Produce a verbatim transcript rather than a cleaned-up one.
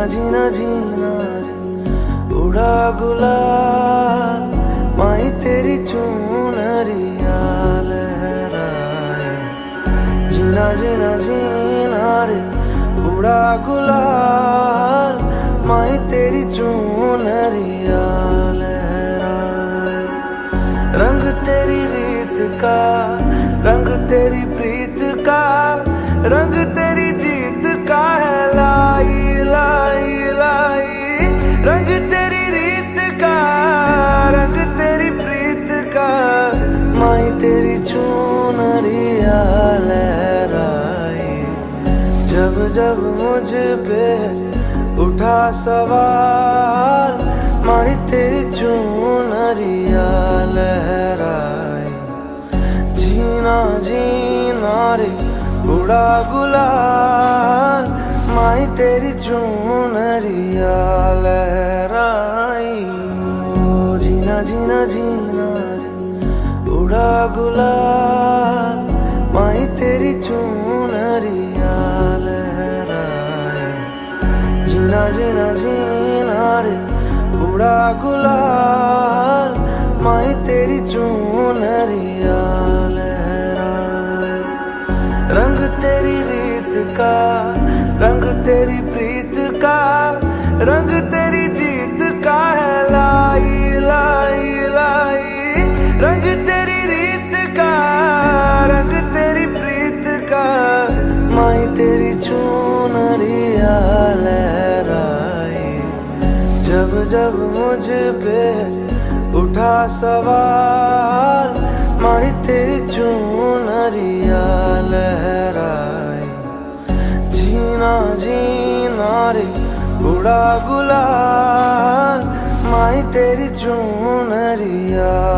जीना जीना जी उड़ा गुलाल माही तेरी चुनरिया लहराए। जीना जीना जीना रे उड़ा गुलाल माही तेरी चुनरिया लहराए। रंग तेरी रीत का रंग तेरी प्रीत का रंग तेरी जीत का है लाई लाई लाई। रंग तेरी रीत का रंग तेरी प्रीत का माही तेरी चुनरिया लहराए। जब जब मुझ पे उठा सवाल माही तेरी चुनरिया लहराए। जीना जीना रे उड़ा गुलाल माही तेरी चुनरिया लहराई। ओ जीना जीना जीना जी उड़ा गुलाल माही तेरी चुनरिया लहराई। जीना जीना जीना रे उड़ा गुलाल माही तेरी चुनरिया लहराए। रंग तेरी रीत का रंग तेरी प्रीत का रंग तेरी जीत का है लाई लाई लाई। रंग तेरी रीत का रंग तेरी प्रीत का माही तेरी चुनरिया लहराए। जब जब मुझ पे उठा सवाल माही तेरी चुनरिया लहराए। जीना जीना रे उड़ा गुलाल माही तेरी चुनरिया